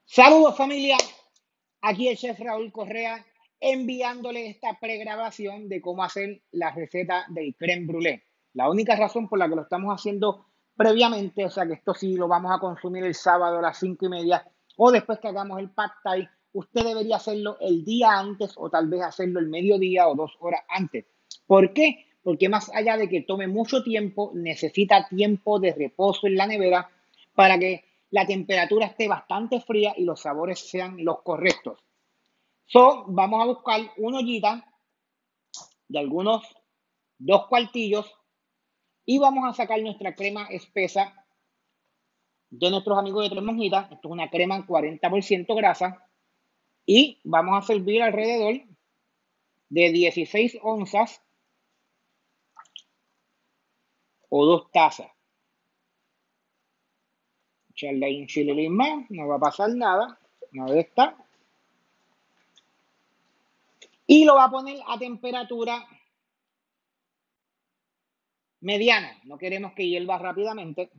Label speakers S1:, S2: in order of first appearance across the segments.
S1: Saludos familia, aquí el chef Raúl Correa enviándole esta pregrabación de cómo hacer la receta del crème brûlée. La única razón por la que lo estamos haciendo previamente, o sea que esto sí lo vamos a consumir el sábado a las 5:30 o después que hagamos el pad thai, usted debería hacerlo el día antes o tal vez hacerlo el mediodía o 2 horas antes. ¿Por qué? Porque más allá de que tome mucho tiempo, necesita tiempo de reposo en la nevera para que la temperatura esté bastante fría y los sabores sean los correctos. Vamos a buscar una ollita de algunos 2 cuartillos y vamos a sacar nuestra crema espesa de nuestros amigos de Tres Monjitas. Esto es una crema 40% grasa y vamos a servir alrededor de 16 onzas o 2 tazas. Echarle ahí un chililín más, no va a pasar nada. Una vez está. Y lo va a poner a temperatura mediana. No queremos que hierva rápidamente.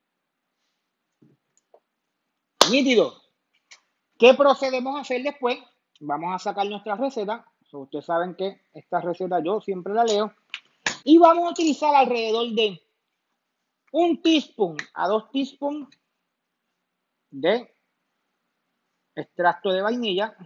S1: Nítido. ¿Qué procedemos a hacer después? Vamos a sacar nuestra receta. Ustedes saben que esta receta yo siempre la leo. Y vamos a utilizar alrededor de 1 teaspoon a 2 teaspoons de extracto de vainilla.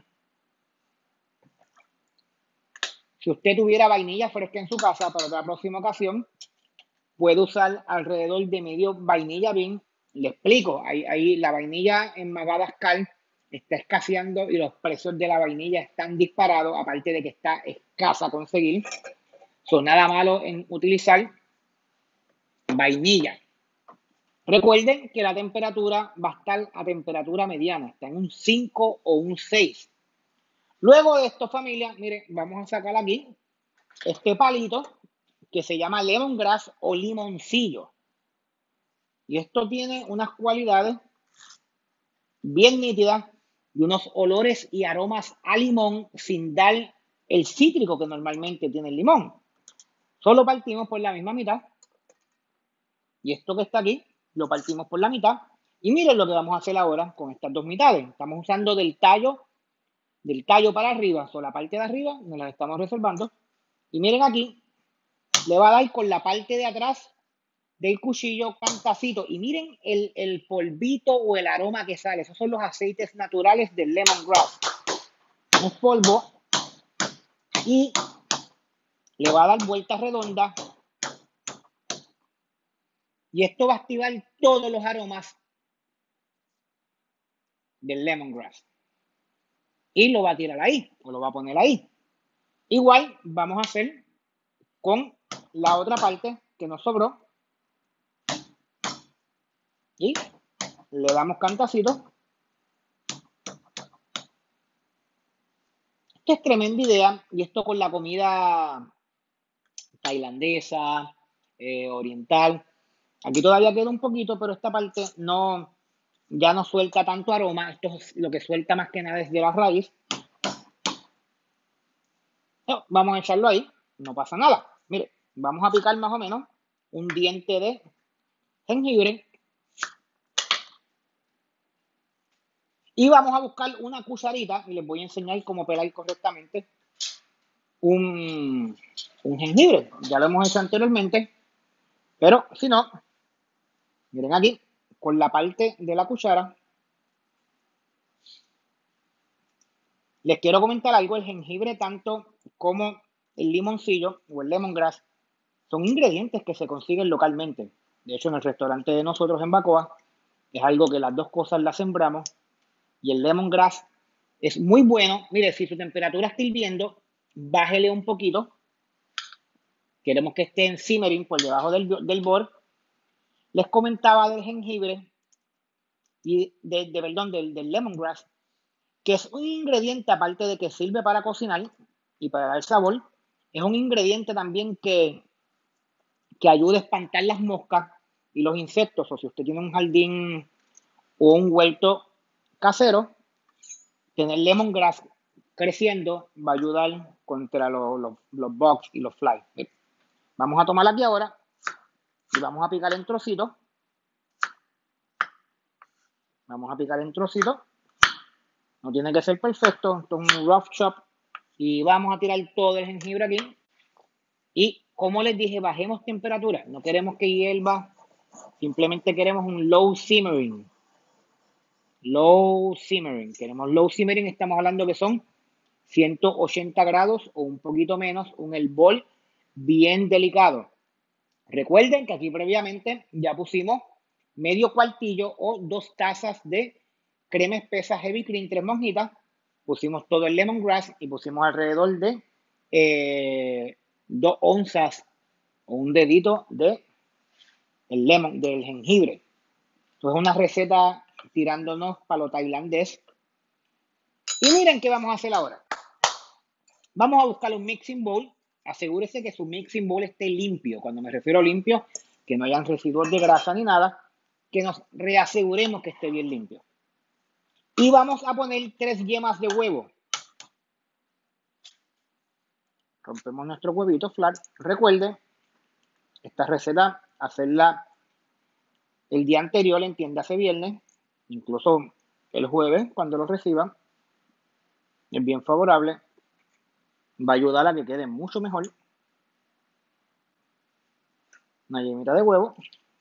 S1: Si usted tuviera vainilla fresca en su casa para la próxima ocasión, puede usar alrededor de medio vainilla bean. Le explico, ahí la vainilla en Madagascar está escaseando y los precios de la vainilla están disparados, aparte de que está escasa a conseguir. Nada malo en utilizar vainilla. Recuerden que la temperatura va a estar a temperatura mediana, está en un 5 o un 6. Luego de esto, familia, miren, vamos a sacar aquí este palito que se llama lemongrass o limoncillo. Y esto tiene unas cualidades bien nítidas y unos olores y aromas a limón sin dar el cítrico que normalmente tiene el limón. Solo partimos por la misma mitad. Y esto que está aquí, lo partimos por la mitad. Y miren lo que vamos a hacer ahora con estas dos mitades. Estamos usando del tallo para arriba, la parte de arriba, nos la estamos reservando. Y miren aquí, le va a dar con la parte de atrás del cuchillo cantacito. Y miren el polvito o el aroma que sale. Esos son los aceites naturales del lemongrass. Un polvo. Y le va a dar vueltas redondas. Y esto va a activar todos los aromas del lemongrass. Y lo va a tirar ahí, o lo va a poner ahí. Igual vamos a hacer con la otra parte que nos sobró. Y le damos cantacito. Esto es tremenda idea. Y esto con la comida tailandesa, oriental. Aquí todavía queda un poquito, pero esta parte ya no suelta tanto aroma. Esto es lo que suelta más que nada desde la raíz. No, vamos a echarlo ahí. No pasa nada. Mire, vamos a picar más o menos un diente de jengibre. Y vamos a buscar una cucharita y les voy a enseñar cómo pelar correctamente un jengibre. Ya lo hemos hecho anteriormente, pero si no, miren aquí, con la parte de la cuchara. Les quiero comentar algo, el jengibre tanto como el limoncillo o el lemongrass son ingredientes que se consiguen localmente. De hecho, en el restaurante de nosotros en Bacoa es algo que las dos cosas las sembramos y el lemongrass es muy bueno. Mire, si su temperatura está hirviendo, bájele un poquito. Queremos que esté en simmering por debajo del bol. Les comentaba del jengibre y del lemongrass, que es un ingrediente, aparte de que sirve para cocinar y para dar sabor, es un ingrediente también que ayuda a espantar las moscas y los insectos. O si usted tiene un jardín o un huerto casero, tener lemongrass creciendo va a ayudar contra los bugs y los flies. Vamos a tomarla aquí ahora y vamos a picar en trocitos. Vamos a picar en trocitos. No tiene que ser perfecto. Esto es un rough chop. Y vamos a tirar todo el jengibre aquí. Y como les dije, bajemos temperatura. No queremos que hierva. Simplemente queremos un low simmering. Low simmering. Queremos low simmering. Estamos hablando que son 180 grados o un poquito menos. Un herbol bien delicado. Recuerden que aquí previamente ya pusimos medio cuartillo o 2 tazas de crema espesa Heavy Cream, 3 monjitas. Pusimos todo el lemongrass y pusimos alrededor de 2 onzas o un dedito de del jengibre. Esto es una receta tirándonos para lo tailandés. Y miren qué vamos a hacer ahora. Vamos a buscar un mixing bowl. Asegúrese que su mixing bowl esté limpio. Cuando me refiero a limpio, que no hayan residuos de grasa ni nada. Que nos reaseguremos que esté bien limpio. Y vamos a poner 3 yemas de huevo. Rompemos nuestro huevito flat. Recuerde, esta receta, hacerla el día anterior, entiéndase viernes, incluso el jueves, cuando lo reciban. Es bien favorable. Va a ayudar a que quede mucho mejor. Una yemita de huevo.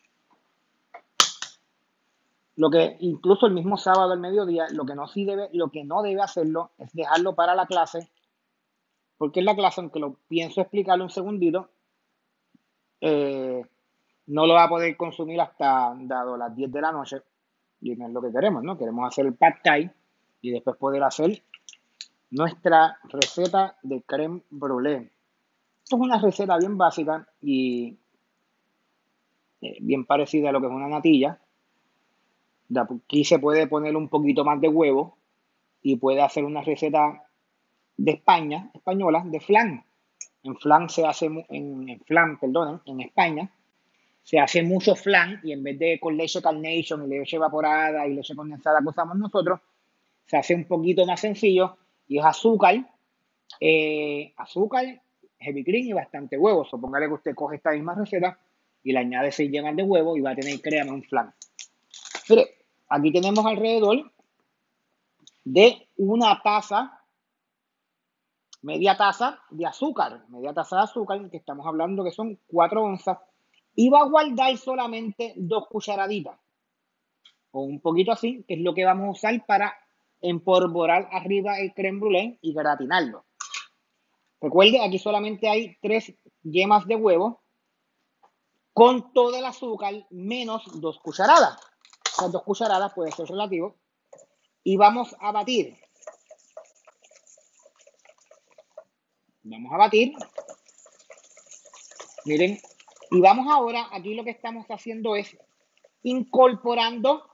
S1: Lo que incluso el mismo sábado al mediodía, lo que no debe hacerlo es dejarlo para la clase, porque en la clase, aunque lo pienso explicarlo un segundito, no lo va a poder consumir hasta dado las 10 de la noche, y no es lo que queremos, ¿no? Queremos hacer el pad thai y después poder hacer nuestra receta de crème brûlée. Esto es una receta bien básica y bien parecida a lo que es una natilla. Aquí se puede poner un poquito más de huevo y puede hacer una receta de España, española, de flan. En flan se hace, en España se hace mucho flan y en vez de con leche Carnation y leche evaporada y leche condensada que usamos nosotros, se hace un poquito más sencillo y es azúcar, heavy cream y bastante huevo. Supóngale que usted coge esta misma receta y le añade 6 yemas de huevo y va a tener, créame, un flan. Mire, aquí tenemos alrededor de una taza, media taza de azúcar, que estamos hablando que son 4 onzas, y va a guardar solamente 2 cucharaditas, o un poquito así, que es lo que vamos a usar para empolvorar arriba el crème brûlée y gratinarlo. Recuerde, aquí solamente hay 3 yemas de huevo con todo el azúcar menos 2 cucharadas. Las 2 cucharadas puede ser relativo. Y vamos a batir. Vamos a batir. Miren. Y vamos ahora, aquí lo que estamos haciendo es incorporando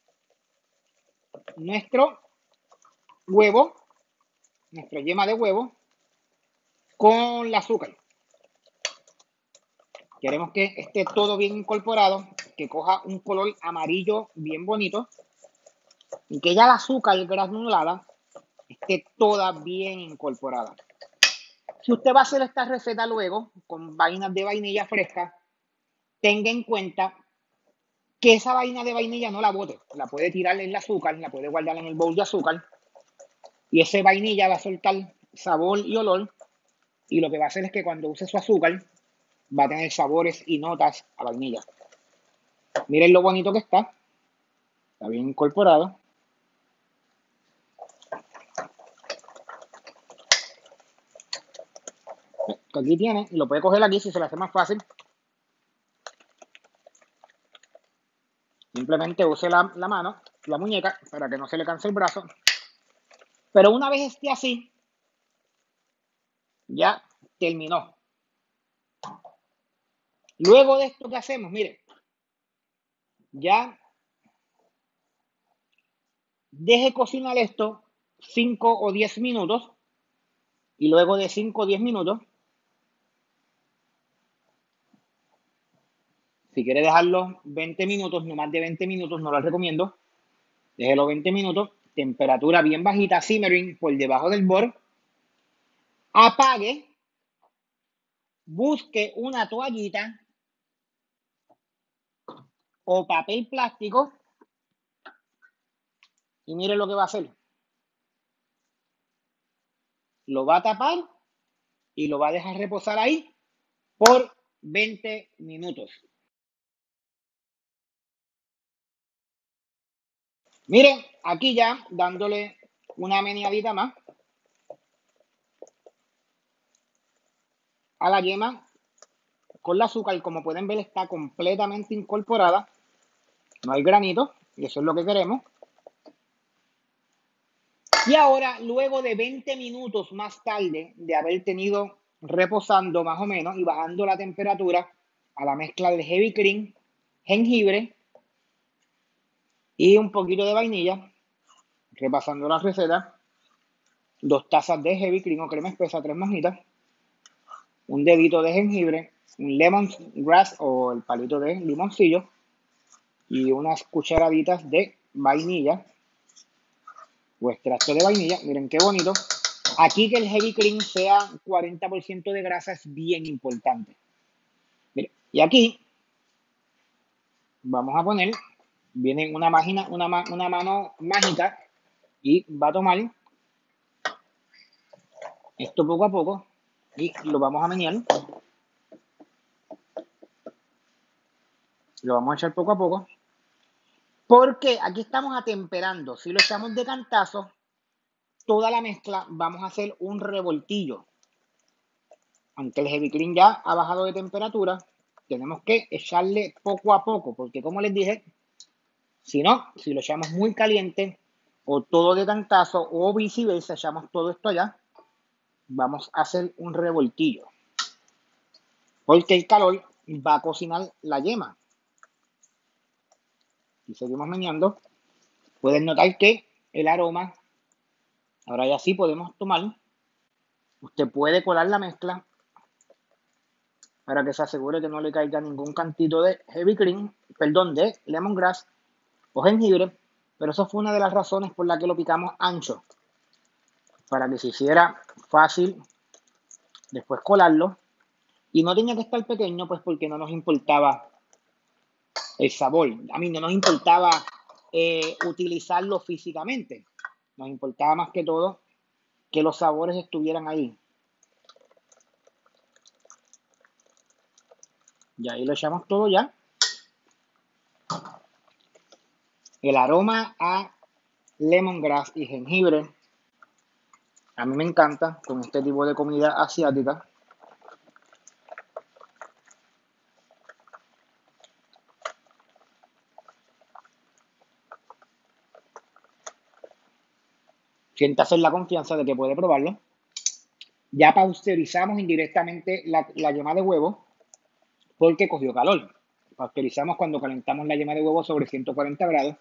S1: nuestro huevo, nuestra yema de huevo, con el azúcar. Queremos que esté todo bien incorporado, que coja un color amarillo bien bonito y que ya el azúcar granulada esté toda bien incorporada. Si usted va a hacer esta receta luego con vainas de vainilla fresca, tenga en cuenta que esa vaina de vainilla no la bote. La puede tirar en el azúcar, la puede guardar en el bowl de azúcar y ese vainilla va a soltar sabor y olor y lo que va a hacer es que cuando use su azúcar va a tener sabores y notas a vainilla. Miren lo bonito que está bien incorporado. Que aquí tiene, y lo puede coger aquí si se le hace más fácil. Simplemente use la mano, la muñeca, para que no se le canse el brazo. Pero una vez esté así, ya terminó. Luego de esto, ¿qué hacemos? Mire, ya deje cocinar esto 5 o 10 minutos y luego de 5 o 10 minutos, si quiere dejarlo 20 minutos, no más de 20 minutos, no lo recomiendo, déjelo 20 minutos, temperatura bien bajita, simmering por debajo del borde, apague, busque una toallita o papel plástico y mire lo que va a hacer. lo va a tapar y lo va a dejar reposar ahí por 20 minutos. Miren, aquí ya dándole una meneadita más a la yema con el azúcar. Como pueden ver, está completamente incorporada. No hay granito y eso es lo que queremos. Y ahora, luego de 20 minutos más tarde de haber tenido reposando más o menos y bajando la temperatura a la mezcla del heavy cream, jengibre y un poquito de vainilla, repasando la receta, 2 tazas de heavy cream o crema espesa, 3 mojitas, un dedito de jengibre, un lemongrass o el palito de limoncillo y unas cucharaditas de vainilla o extracto de vainilla. Miren qué bonito. Aquí que el heavy cream sea 40% de grasa es bien importante. Miren, y aquí vamos a poner, viene una mano mágica y va a tomar esto poco a poco y lo vamos a menear. Lo vamos a echar poco a poco. Porque aquí estamos atemperando. Si lo echamos de cantazo, toda la mezcla vamos a hacer un revoltillo. Aunque el heavy cream ya ha bajado de temperatura, tenemos que echarle poco a poco. Porque como les dije, si no, si lo echamos muy caliente o todo de cantazo o viceversa, echamos todo esto allá, vamos a hacer un revoltillo. Porque el calor va a cocinar la yema. Y seguimos meneando. Pueden notar que el aroma, ahora ya sí podemos tomar. Usted puede colar la mezcla para que se asegure que no le caiga ningún cantito de heavy cream, perdón, de lemongrass o jengibre, pero eso fue una de las razones por la que lo picamos ancho, para que se hiciera fácil después colarlo, y no tenía que estar pequeño, pues porque no nos importaba el sabor, a mí no nos importaba utilizarlo físicamente, nos importaba más que todo que los sabores estuvieran ahí. Y ahí lo echamos todo ya. El aroma a lemongrass y jengibre a mí me encanta con este tipo de comida asiática. Siéntase en la confianza de que puede probarlo. Ya pasteurizamos indirectamente la yema de huevo porque cogió calor. Pasteurizamos cuando calentamos la yema de huevo sobre 140 grados.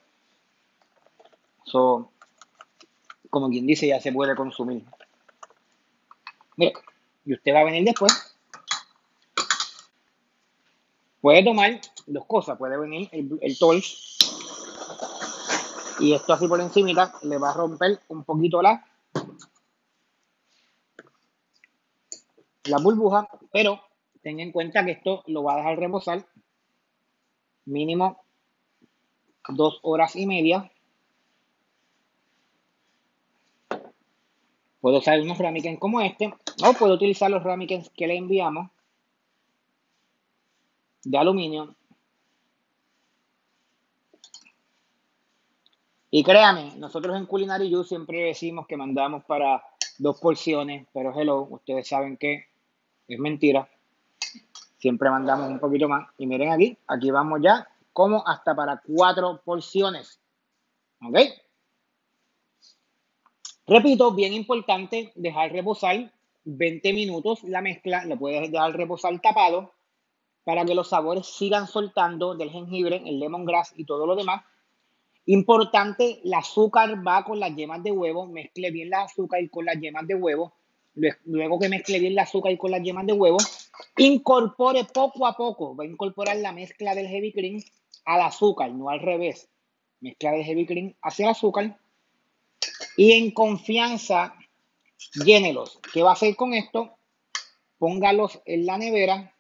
S1: So, como quien dice, ya se puede consumir. Mire, y usted va a venir después. Puede tomar 2 cosas. Puede venir el torch. Y esto así por encimita le va a romper un poquito la burbuja. Pero ten en cuenta que esto lo va a dejar reposar mínimo 2 horas y media. Puedo usar unos ramekins como este, o puedo utilizar los ramekins que le enviamos de aluminio. Y créame, nosotros en Culinary You siempre decimos que mandamos para 2 porciones, pero hello, ustedes saben que es mentira. Siempre mandamos un poquito más. Y miren aquí vamos ya como hasta para 4 porciones. ¿Ok? Repito, bien importante, dejar reposar 20 minutos la mezcla. Lo puedes dejar reposar tapado para que los sabores sigan soltando del jengibre, el lemongrass y todo lo demás. Importante, el azúcar va con las yemas de huevo. Mezcle bien el azúcar con las yemas de huevo. Luego que mezcle bien el azúcar con las yemas de huevo, incorpore poco a poco. Va a incorporar la mezcla del heavy cream al azúcar, no al revés. Mezcla del heavy cream hacia el azúcar. Y en confianza, llénelos. ¿Qué va a hacer con esto? Póngalos en la nevera.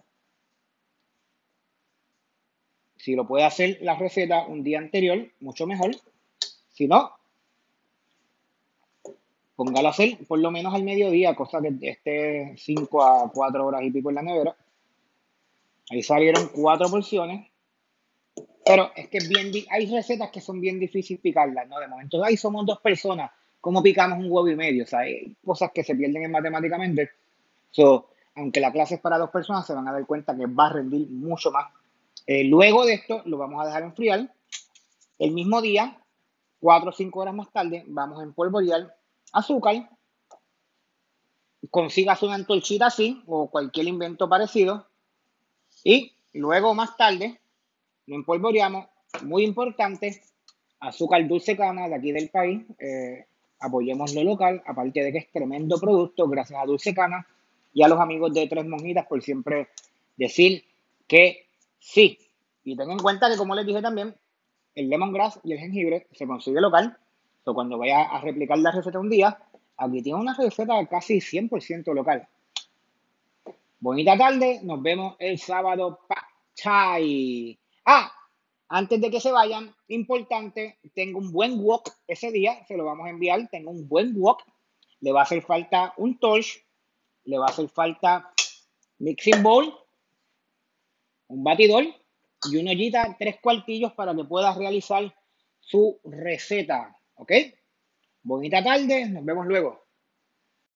S1: Si lo puede hacer la receta un día anterior, mucho mejor. Si no, póngalo a hacer por lo menos al mediodía, cosa que esté 5 a 4 horas y pico en la nevera. Ahí salieron 4 porciones. Pero es que es bien, hay recetas que son bien difíciles picarlas, ¿no? De momento, ahí somos dos personas, ¿cómo picamos un huevo y medio? O sea, hay cosas que se pierden en matemáticamente. So, aunque la clase es para dos personas, se van a dar cuenta que va a rendir mucho más. Luego de esto, lo vamos a dejar enfriar. El mismo día, 4 o 5 horas más tarde, vamos a empolvorear azúcar. Consigas una antorchita así o cualquier invento parecido. Y luego más tarde, lo empolvoreamos. Muy importante, azúcar dulce cana de aquí del país. Apoyemos lo local, aparte de que es tremendo producto, gracias a Dulce Cana y a los amigos de Tres Monjitas por siempre decir que sí. Y ten en cuenta que, como les dije también, el lemongrass y el jengibre se consigue local. O cuando vaya a replicar la receta un día, aquí tiene una receta casi 100% local. Bonita tarde, nos vemos el sábado. Chai. Ah, antes de que se vayan, importante, tengo un buen wok ese día, se lo vamos a enviar, tengo un buen wok, le va a hacer falta un torch, le va a hacer falta mixing bowl, un batidor y una ollita, 3 cuartillos para que pueda realizar su receta, ¿ok? Bonita tarde, nos vemos luego.